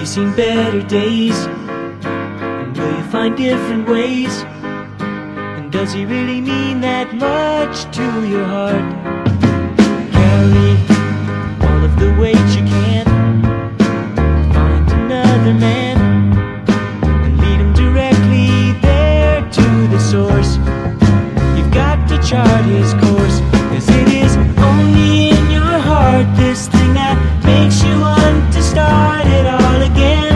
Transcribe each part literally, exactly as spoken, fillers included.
seen better days? And will you find different ways? And does he really mean that much to your heart? Carry all of the weight you can. Find another man and lead him directly there to the source. You've got to chart his course, 'cause it is only in your heart, this thing that makes you want to start it all again.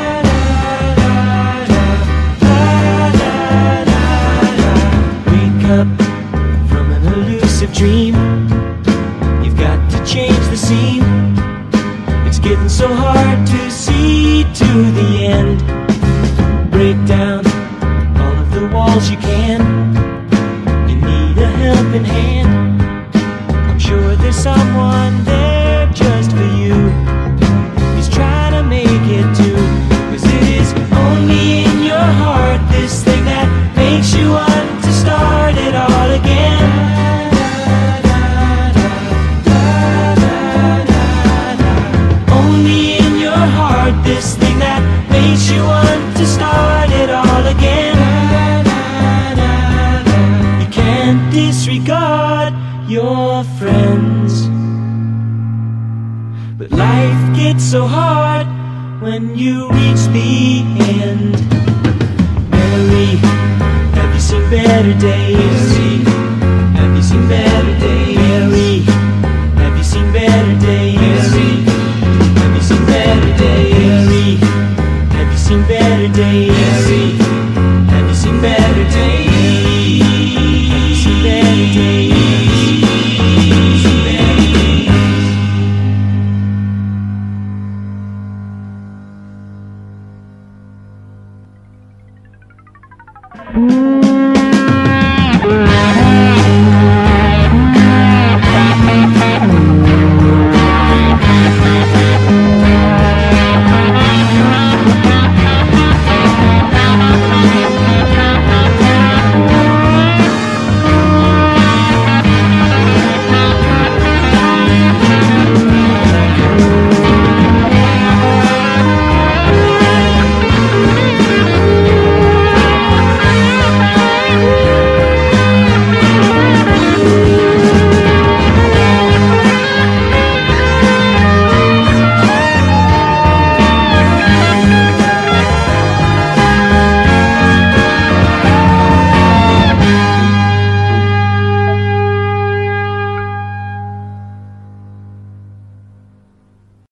Wake up from an elusive dream. You've got to change the scene. It's getting so hard to see to the end. Break down all of the walls you can. You need a helping hand. I'm sure there's someone there just for you. He's trying to make it too, 'cause it is only in your heart, this thing that makes you want to start it all again. Only in your heart, this thing that makes you want to start it all again. You can't disregard your friends, but life gets so hard when you reach the end. Mary, have you seen better days?